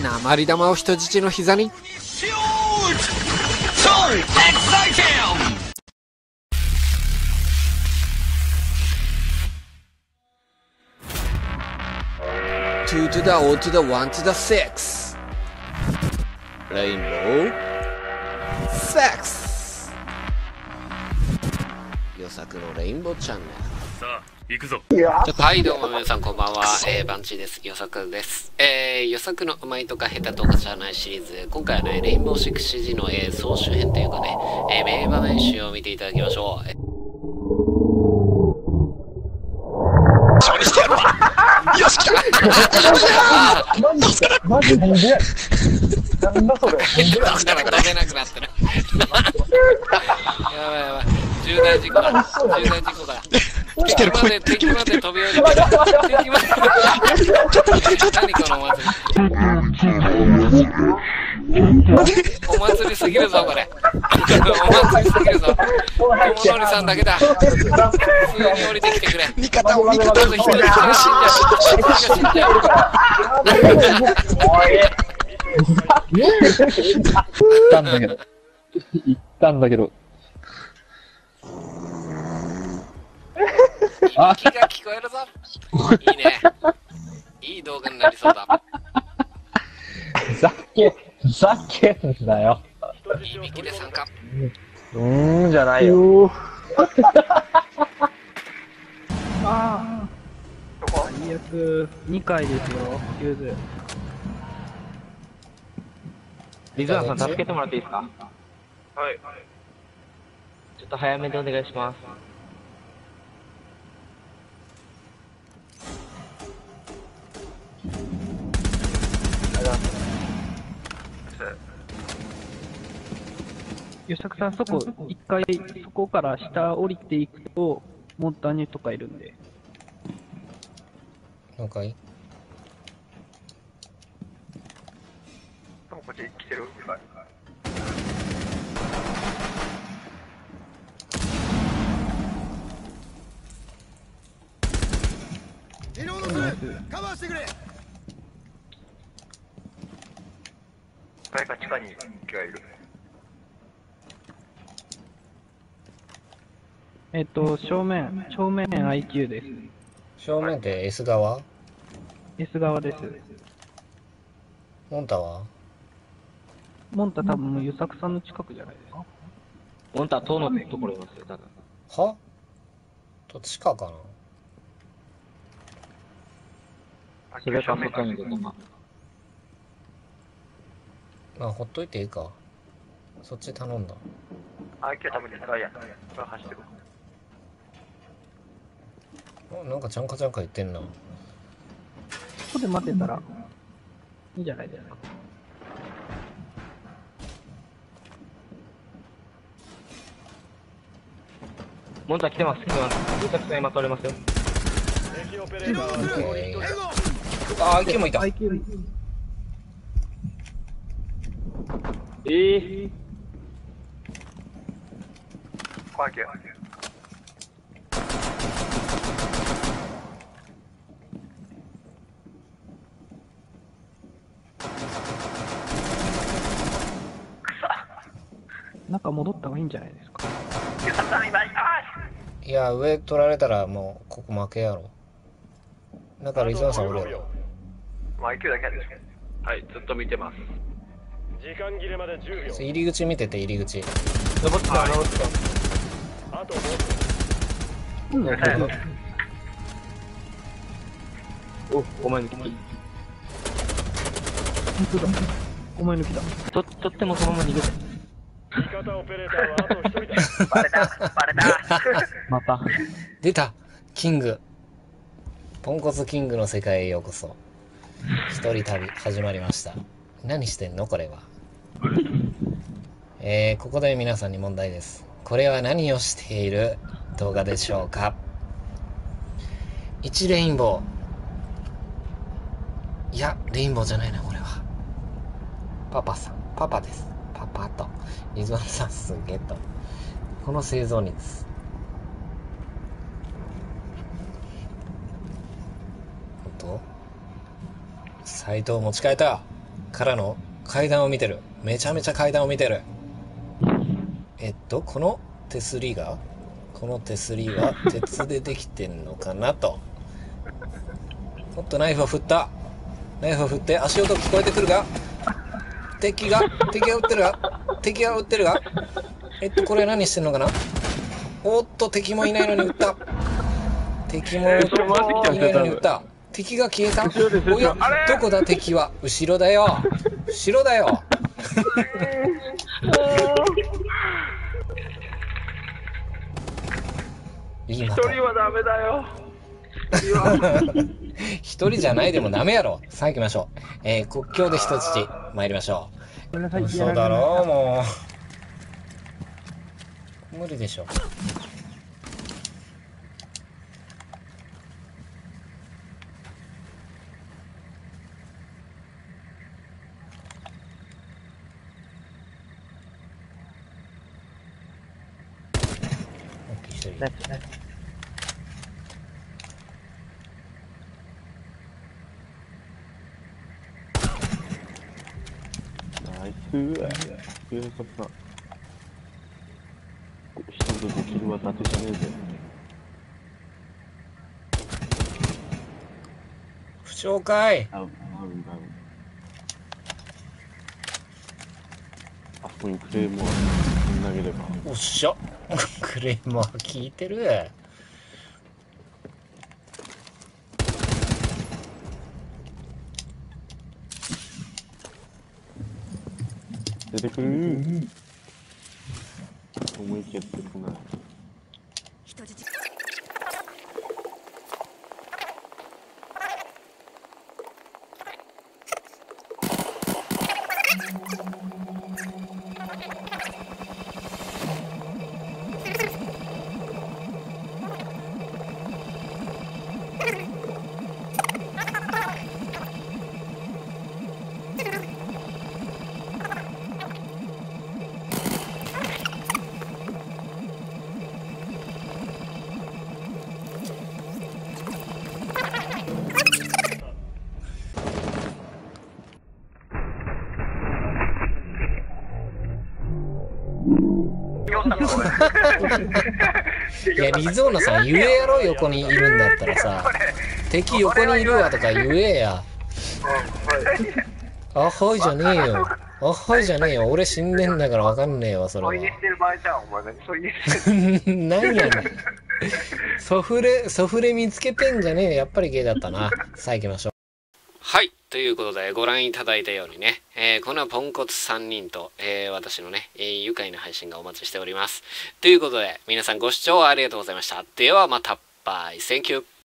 鉛玉を人質の膝に。2 to the O to the 1 to the 6 レインボーセックス。与作のレインボーチャンネル。 さあ行くぞ。 はい、どうも皆さんこんばんは、バンチーです。与作です。与作のうまいとか下手とかじゃないシリーズ、今回はね、レインボー 6G の、総集編というかね、名場面集を見ていただきましょう。そうにしてやるわ。よし、来た。 マジなんでなんだそれ。 飛べなくなってる。やばいやばい。重大事故だ。重大事故だ。敵まで飛び降りてる。敵まで。何このお祭り。お祭りすぎるぞこれ。お祭りすぎるぞ。友則さんだけだ。普通に降りてきてくれ。味方を人が死んじゃう。 言ったんだけど。 いびきが聞こえるぞ。いいね。いい動画になりそうだ。 ふざけんなよ。 いびきで参加。 じゃないよ。 ああ。最悪2回ですよ、ユーズ。 リズナーさん助けてもらっていいですか？ はい。 ちょっと早めでお願いします。 吉作さん、そこ、一回、そこから下降りていくと、モンターニュとかいるんで。 了解。 こっち来てる。はい。 カバーしてくれ。 誰か地下に気がいる。 正面 IQ です。 正面って S 側？ S 側です。 モンタは？ モンタ多分、ユサクさんの近くじゃないですか。 モンター塔のところいますよ、多分。 は？どっちかかな。 それか外に出たか。 まあほっといていいか。そっち頼んだ。 あ、今日多分2階や。走ってる。 なんかちゃんか言ってんな。 ここで待ってたら、いいんじゃないですか。 モンター来てます、来てます。リサクさん今取れますよ。 あ、IQ もいた。 IQ 怖いけど。 なんか戻った方がいいんじゃないですか。 いや、上取られたらもうここ負けやろ。だからリズナーさん俺やろ。 まあ IQ だけやでしょ。はい、ずっと見てます。時間切れまで10秒。 入り口見てて、入り口。 登ってた、登ってた。 あとお、お前抜き。 本当だ。お前抜きだ。 取ってもそのまま逃げて。 味方オペレーターはあと1人だ。バレた。 また。 出たキング。ポンコツキングの世界へようこそ。一人旅始まりました。何してんのこれは。ここで皆さんに問題です。これは何をしている動画でしょうか。1レインボー。いや、レインボーじゃないな、これは。パパさん、パパです。パパと。リズワンさんすげえと。この生存率。斎藤持ち替えた。 からの階段を見てる。めちゃめちゃ階段を見てる。この手すりは鉄でできてんのかなと。おっと、ナイフを振った。ナイフを振って足音聞こえてくるが、敵が撃ってるが、これ何してんのかな。おっと、敵もいないのに撃った。敵が消えた。おや、どこだ敵は。後ろだよ。 一人はダメだよ。 一人じゃないでもダメやろ。さあ行きましょう。国境で人質参りましょう。嘘だろもう。無理でしょ。一人。 ナイス警察だ。一人でできる技ってじゃねえぜ。 不紹介。 あそこにクレームを投げれば。 おっしゃ。クレームは聞いてる。 出てくる。思い切ってこない。 いや、リゾーナさん言えやろ。横にいるんだったらさ、敵横にいるわとか言えや。あはいじゃねえよ。俺死んでんだからわかんねえわ、それは。 添い寝してる場合じゃん、お前。添い寝してる。 何やねん。ソフレ見つけてんじゃねえよ。やっぱりゲイだったな。さあ行きましょう。はい。ということで、ご覧いただいたようにね、このポンコツ3人と、私のね、愉快な配信がお待ちしております。ということで、皆さんご視聴ありがとうございました。ではまた、バイ、センキュー。